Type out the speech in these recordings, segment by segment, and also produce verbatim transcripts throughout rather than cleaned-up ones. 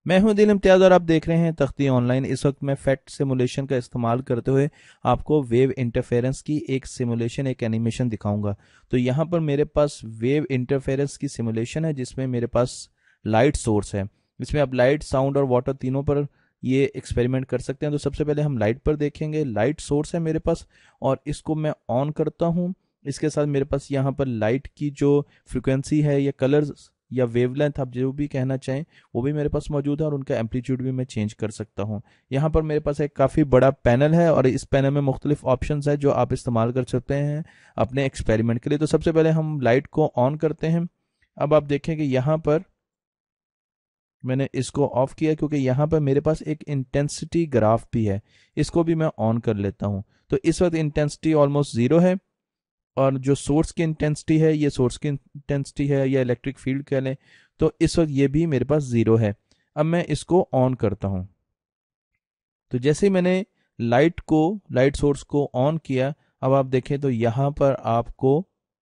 मैं हूं दिल इम्तियाज और आप देख रहे हैं तख्ती ऑनलाइन। इस वक्त मैं फैक्ट सिमुलेशन का इस्तेमाल करते हुए आपको वेव इंटरफेरेंस की एक सिमुलेशन, एक एनिमेशन दिखाऊंगा। तो यहाँ पर मेरे पास वेव इंटरफेरेंस की सिमुलेशन है जिसमें मेरे पास लाइट सोर्स है। इसमें आप लाइट, साउंड और वाटर तीनों पर ये एक्सपेरिमेंट कर सकते हैं। तो सबसे पहले हम लाइट पर देखेंगे। लाइट सोर्स है मेरे पास और इसको मैं ऑन करता हूँ। इसके साथ मेरे पास यहाँ पर लाइट की जो फ्रिक्वेंसी है या कलर्स या वेवलेंथ, आप जो भी कहना चाहें, वो भी मेरे पास मौजूद है और उनका एम्पलीट्यूड भी मैं चेंज कर सकता हूँ। यहाँ पर मेरे पास एक काफ़ी बड़ा पैनल है और इस पैनल में मुख्तलिफ ऑप्शंस है जो आप इस्तेमाल कर सकते हैं अपने एक्सपेरिमेंट के लिए। तो सबसे पहले हम लाइट को ऑन करते हैं। अब आप देखें कि यहाँ पर मैंने इसको ऑफ किया क्योंकि यहाँ पर मेरे पास एक इंटेंसिटी ग्राफ भी है। इसको भी मैं ऑन कर लेता हूँ। तो इस वक्त इंटेंसिटी ऑलमोस्ट ज़ीरो है और जो सोर्स की इंटेंसिटी है, ये सोर्स की इंटेंसिटी है या इलेक्ट्रिक फील्ड कह लें, तो इस वक्त ये भी मेरे पास ज़ीरो है। अब मैं इसको ऑन करता हूँ। तो जैसे ही मैंने लाइट को लाइट सोर्स को ऑन किया, अब आप देखें तो यहाँ पर आपको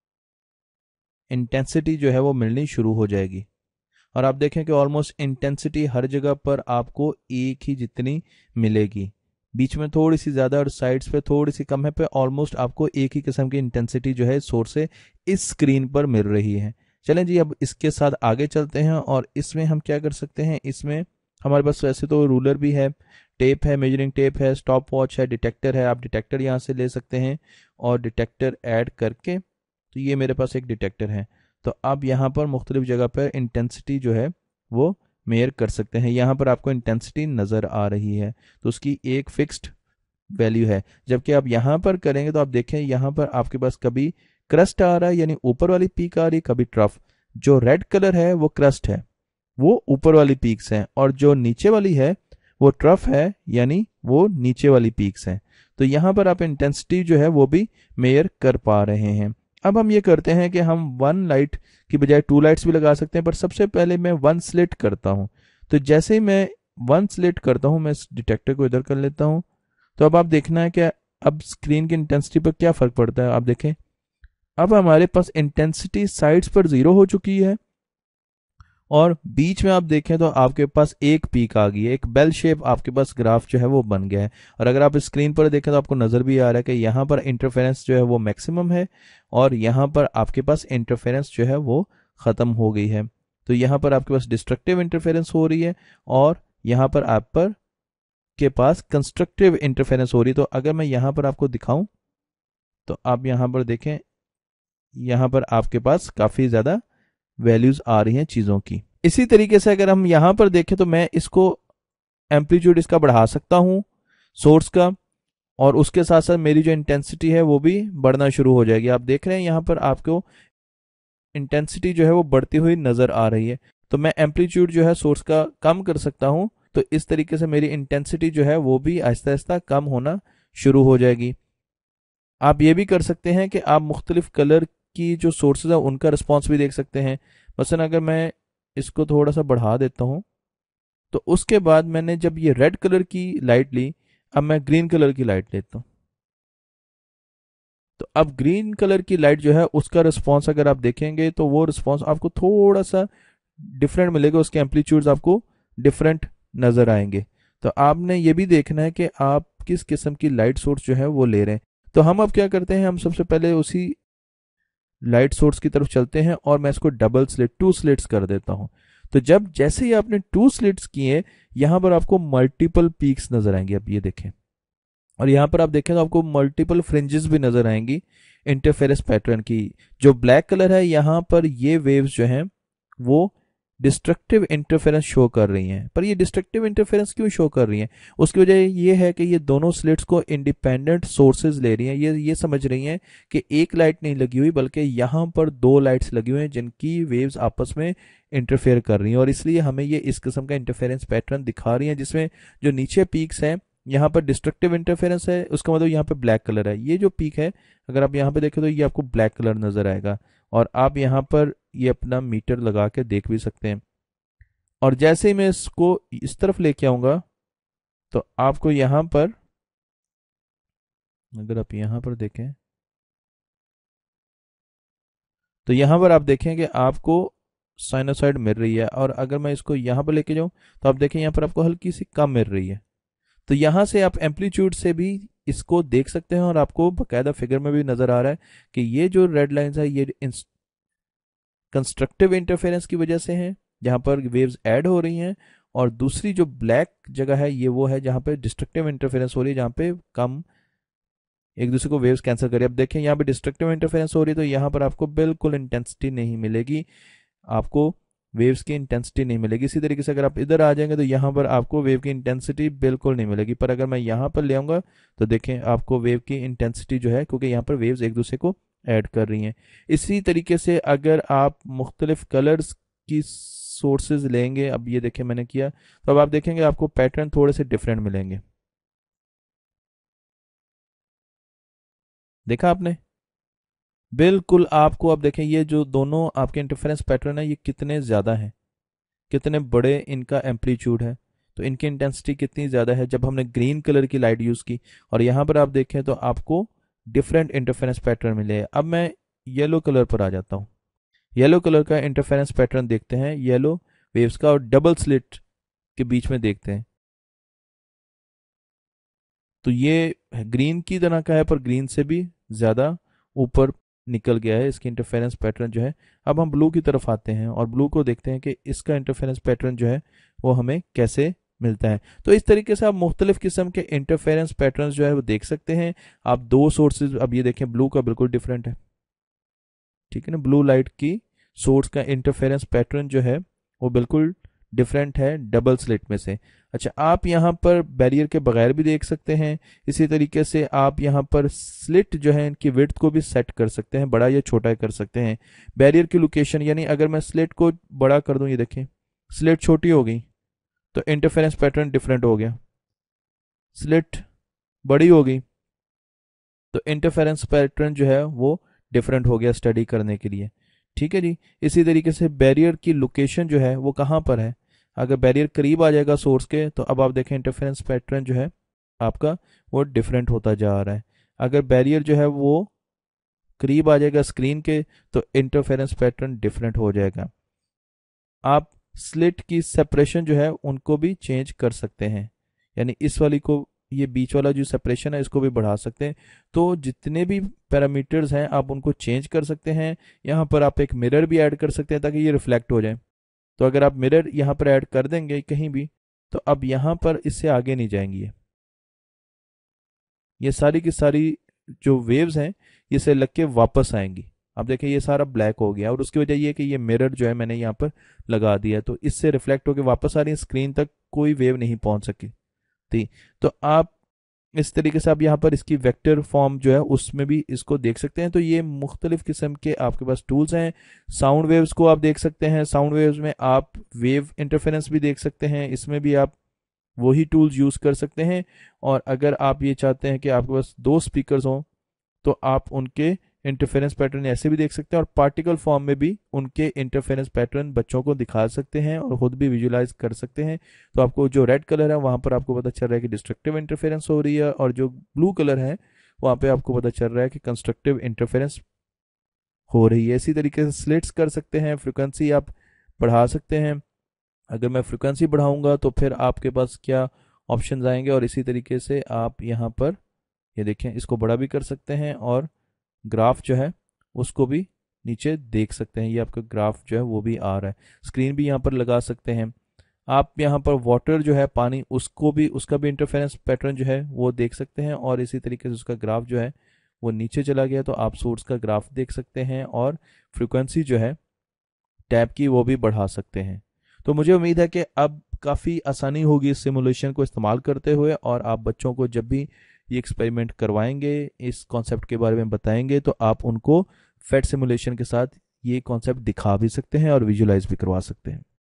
इंटेंसिटी जो है वो मिलनी शुरू हो जाएगी और आप देखें कि ऑलमोस्ट इंटेंसिटी हर जगह पर आपको एक ही जितनी मिलेगी। बीच में थोड़ी सी ज़्यादा और साइड्स पे थोड़ी सी कम है, पे ऑलमोस्ट आपको एक ही किस्म की इंटेंसिटी जो है सोर्स से इस स्क्रीन पर मिल रही है। चलें जी, अब इसके साथ आगे चलते हैं और इसमें हम क्या कर सकते हैं। इसमें हमारे पास वैसे तो रूलर भी है, टेप है, मेजरिंग टेप है, स्टॉप वॉच है, डिटेक्टर है। आप डिटेक्टर यहाँ से ले सकते हैं और डिटेक्टर ऐड करके, तो ये मेरे पास एक डिटेक्टर है। तो आप यहाँ पर मुख्तलिफ जगह पर इंटेंसिटी जो है वो मेयर कर सकते हैं। यहाँ पर आपको इंटेंसिटी नज़र आ रही है तो उसकी एक फिक्स्ड वैल्यू है। जबकि आप यहाँ पर करेंगे तो आप देखें यहाँ पर आपके पास कभी क्रस्ट आ रहा है यानी ऊपर वाली पीक आ रही है, कभी ट्रफ। जो रेड कलर है वो क्रस्ट है, वो ऊपर वाली पीक्स हैं, और जो नीचे वाली है वो ट्रफ है यानी वो नीचे वाली पीक्स हैं। तो यहाँ पर आप इंटेंसिटी जो है वो भी मेयर कर पा रहे हैं। अब हम ये करते हैं कि हम वन लाइट की बजाय टू लाइट्स भी लगा सकते हैं, पर सबसे पहले मैं वन स्लिट करता हूँ। तो जैसे ही मैं वन स्लिट करता हूँ, मैं इस डिटेक्टर को इधर कर लेता हूँ। तो अब आप देखना है कि अब स्क्रीन की इंटेंसिटी पर क्या फर्क पड़ता है। आप देखें अब हमारे पास इंटेंसिटी साइड्स पर जीरो हो चुकी है और बीच में आप देखें तो आपके पास एक पीक आ गई है, एक बेल शेप आपके पास ग्राफ जो है वो बन गया है। और अगर आप स्क्रीन पर देखें तो आपको नजर भी आ रहा है कि यहाँ पर इंटरफेरेंस जो है वो मैक्सिमम है और यहाँ पर आपके पास इंटरफेरेंस जो है वो खत्म हो गई है। तो यहाँ पर आपके पास डिस्ट्रक्टिव इंटरफेरेंस हो रही है और यहाँ पर आप पर के पास कंस्ट्रक्टिव इंटरफेरेंस हो रही है। तो अगर मैं यहाँ पर आपको दिखाऊं तो आप यहाँ पर देखें, यहाँ पर आपके पास काफी ज्यादा वैल्यूज आ रही हैं चीजों की। इसी तरीके से अगर हम यहां पर देखें तो मैं इसको एम्पलीट्यूड इसका बढ़ा सकता हूं सोर्स का, और उसके साथ साथ मेरी जो इंटेंसिटी है वो भी बढ़ना शुरू हो जाएगी। आप देख रहे हैं यहां पर आपको इंटेंसिटी जो है वो बढ़ती हुई नजर आ रही है। तो मैं एम्पलीट्यूड जो है सोर्स का कम कर सकता हूं, तो इस तरीके से मेरी इंटेंसिटी जो है वो भी आहिस्ता आहिस्ता कम होना शुरू हो जाएगी। आप ये भी कर सकते हैं कि आप मुख्तलिफ कलर की जो सोर्सेज है उनका रिस्पॉन्स भी देख सकते हैं। मसलन अगर मैं इसको थोड़ा सा बढ़ा देता हूँ तो उसके बाद मैंने जब ये रेड कलर की लाइट ली, अब मैं ग्रीन कलर की लाइट लेता हूँ। तो अब ग्रीन कलर की लाइट जो है उसका रिस्पॉन्स अगर आप देखेंगे तो वो रिस्पॉन्स आपको थोड़ा सा डिफरेंट मिलेगा, उसके एम्पलीट्यूड्स आपको डिफरेंट नजर आएंगे। तो आपने ये भी देखना है कि आप किस किस्म की लाइट सोर्स जो है वो ले रहे हैं। तो हम अब क्या करते हैं, हम सबसे पहले उसी लाइट सोर्स की तरफ चलते हैं और मैं इसको डबल स्लिट, टू स्लिट्स कर देता हूं। तो जब जैसे ही आपने टू स्लिट्स किए, यहां पर आपको मल्टीपल पीक्स नजर आएंगे। अब ये देखें, और यहां पर आप देखें तो आपको मल्टीपल फ्रिंजेस भी नजर आएंगी इंटरफेरेंस पैटर्न की। जो ब्लैक कलर है यहां पर ये वेव्स जो हैं वो डिस्ट्रक्टिव इंटरफेरेंस शो कर रही हैं। पर ये डिस्ट्रक्टिव इंटरफेरेंस क्यों शो कर रही हैं? उसकी वजह ये है कि ये दोनों स्लिट्स को इंडिपेंडेंट सोर्सेज ले रही हैं। ये ये समझ रही हैं कि एक लाइट नहीं लगी हुई बल्कि यहाँ पर दो लाइट्स लगी हुई हैं जिनकी वेव्स आपस में इंटरफेयर कर रही हैं, और इसलिए हमें ये इस किस्म का इंटरफेरेंस पैटर्न दिखा रही हैं जिसमें जो नीचे पीक्स हैं यहाँ पर डिस्ट्रक्टिव इंटरफेरेंस है, उसका मतलब यहाँ पे ब्लैक कलर है। ये जो पीक है अगर आप यहाँ पे देखें तो ये आपको ब्लैक कलर नजर आएगा, और आप यहाँ पर ये अपना मीटर लगा के देख भी सकते हैं। और जैसे ही मैं इसको इस तरफ लेके आऊंगा तो आपको यहाँ पर, अगर आप यहाँ पर देखें तो यहाँ पर आप देखें कि आपको साइनोसाइड मिल रही है, और अगर मैं इसको यहाँ पर लेके जाऊँ तो आप देखें यहाँ पर आपको हल्की सी कम मिल रही है। तो यहाँ से आप एम्पलीट्यूड से भी इसको देख सकते हैं, और आपको बकायदा फिगर में भी नजर आ रहा है कि ये जो रेड लाइंस है ये कंस्ट्रक्टिव इंटरफेरेंस की वजह से है, जहां पर वेव्स ऐड हो रही हैं, और दूसरी जो ब्लैक जगह है ये वो है जहां पे डिस्ट्रक्टिव इंटरफेरेंस हो रही है, जहां पे कम एक दूसरे को वेव्स कैंसिल करिए। अब देखें यहाँ पे डिस्ट्रक्टिव इंटरफेरेंस हो रही है तो यहाँ पर आपको बिल्कुल इंटेंसिटी नहीं मिलेगी, आपको वेव्स की इंटेंसिटी नहीं मिलेगी। इसी तरीके से अगर आप इधर आ जाएंगे तो यहाँ पर आपको वेव की इंटेंसिटी बिल्कुल नहीं मिलेगी, पर अगर मैं यहाँ पर ले आऊंगा तो देखें आपको वेव की इंटेंसिटी जो है, क्योंकि यहाँ पर वेव्स एक दूसरे को ऐड कर रही हैं। इसी तरीके से अगर आप मुख्तलिफ कलर्स की सोर्सेज लेंगे, अब ये देखें मैंने किया, तो अब आप देखेंगे आपको पैटर्न थोड़े से डिफरेंट मिलेंगे। देखा आपने, बिल्कुल आपको अब देखें ये जो दोनों आपके इंटरफेरेंस पैटर्न है ये कितने ज़्यादा हैं, कितने बड़े इनका एम्पलीट्यूड है, तो इनकी इंटेंसिटी कितनी ज़्यादा है जब हमने ग्रीन कलर की लाइट यूज़ की। और यहाँ पर आप देखें तो आपको डिफरेंट इंटरफेरेंस पैटर्न मिले। अब मैं येलो कलर पर आ जाता हूँ। येलो कलर का इंटरफेरेंस पैटर्न देखते हैं येलो वेव्स का, और डबल स्लिट के बीच में देखते हैं तो ये ग्रीन की तरह का है, पर ग्रीन से भी ज़्यादा ऊपर निकल गया है इसकी इंटरफेरेंस पैटर्न जो है। अब हम ब्लू की तरफ आते हैं और ब्लू को देखते हैं कि इसका इंटरफेरेंस पैटर्न जो है वो हमें कैसे मिलता है। तो इस तरीके से आप मुख्तलिफ किस्म के इंटरफेरेंस पैटर्न जो है वो देख सकते हैं। आप दो सोर्सेज, अब ये देखें ब्लू का बिल्कुल डिफरेंट है, ठीक है ना, ब्लू लाइट की सोर्स का इंटरफेरेंस पैटर्न जो है वो बिल्कुल डिफरेंट है डबल स्लिट में से। अच्छा, आप यहाँ पर बैरियर के बगैर भी देख सकते हैं। इसी तरीके से आप यहाँ पर स्लिट जो है इनकी विड्थ को भी सेट कर सकते हैं, बड़ा या छोटा कर सकते हैं। बैरियर की लोकेशन, यानी अगर मैं स्लिट को बड़ा कर दूं, ये देखें स्लिट छोटी हो गई तो इंटरफेरेंस पैटर्न डिफरेंट हो गया, स्लिट बड़ी हो गई तो इंटरफेरेंस पैटर्न जो है वो डिफरेंट हो गया स्टडी करने के लिए। ठीक है जी। इसी तरीके से बैरियर की लोकेशन जो है वो कहाँ पर है, अगर बैरियर करीब आ जाएगा सोर्स के तो अब आप देखें इंटरफेरेंस पैटर्न जो है आपका वो डिफरेंट होता जा रहा है। अगर बैरियर जो है वो करीब आ जाएगा स्क्रीन के तो इंटरफेरेंस पैटर्न डिफरेंट हो जाएगा। आप स्लिट की सेपरेशन जो है उनको भी चेंज कर सकते हैं, यानी इस वाली को, ये बीच वाला जो सेपरेशन है इसको भी बढ़ा सकते हैं। तो जितने भी पैरामीटर्स हैं आप उनको चेंज कर सकते हैं। यहाँ पर आप एक मिरर भी ऐड कर सकते हैं ताकि ये रिफ्लेक्ट हो जाए। तो अगर आप मिरर यहाँ पर ऐड कर देंगे कहीं भी तो अब यहाँ पर इससे आगे नहीं जाएंगी ये ये सारी की सारी जो वेव्स हैं ये से लग के वापस आएंगी। अब देखिए ये सारा ब्लैक हो गया, और उसकी वजह ये कि ये मिरर जो है मैंने यहाँ पर लगा दिया, तो इससे रिफ्लेक्ट होकर वापस आ रही है स्क्रीन तक, कोई वेव नहीं पहुंच सकी थी। तो आप इस तरीके से आप यहाँ पर इसकी वेक्टर फॉर्म जो है उसमें भी इसको देख सकते हैं। तो ये मुख्तलिफ किस्म के आपके पास टूल्स हैं। साउंड वेव्स को आप देख सकते हैं, साउंड वेव्स में आप वेव इंटरफेरेंस भी देख सकते हैं, इसमें भी आप वही टूल्स यूज कर सकते हैं। और अगर आप ये चाहते हैं कि आपके पास दो स्पीकर्स हों तो आप उनके इंटरफेरेंस पैटर्न ऐसे भी देख सकते हैं, और पार्टिकल फॉर्म में भी उनके इंटरफेरेंस पैटर्न बच्चों को दिखा सकते हैं और खुद भी विजुलाइज कर सकते हैं। तो आपको जो रेड कलर है वहां पर आपको पता चल रहा है कि डिस्ट्रक्टिव इंटरफेरेंस हो रही है, और जो ब्लू कलर है वहां पे आपको पता चल रहा है कि कंस्ट्रक्टिव इंटरफेरेंस हो रही है। इसी तरीके से स्लिट्स कर सकते हैं, फ्रिक्वेंसी आप बढ़ा सकते हैं। अगर मैं फ्रिक्वेंसी बढ़ाऊंगा तो फिर आपके पास क्या ऑप्शंस आएंगे, और इसी तरीके से आप यहाँ पर ये देखें इसको बड़ा भी कर सकते हैं, और ग्राफ जो है उसको भी नीचे देख सकते हैं। ये आपका ग्राफ जो है वो भी आ रहा है, स्क्रीन भी यहाँ पर लगा सकते हैं। आप यहाँ पर वाटर जो है पानी, उसको भी, उसका भी इंटरफेरेंस पैटर्न जो है वो देख सकते हैं, और इसी तरीके से उसका ग्राफ जो है वो नीचे चला गया तो आप सोर्स का ग्राफ देख सकते हैं, और फ्रिक्वेंसी जो है टैब की वो भी बढ़ा सकते हैं। तो मुझे उम्मीद है कि अब काफ़ी आसानी होगी इस सिमुलेशन को इस्तेमाल करते हुए, और आप बच्चों को जब भी ये एक्सपेरिमेंट करवाएंगे, इस कॉन्सेप्ट के बारे में बताएंगे, तो आप उनको फेट सिमुलेशन के साथ ये कॉन्सेप्ट दिखा भी सकते हैं और विजुलाइज भी करवा सकते हैं।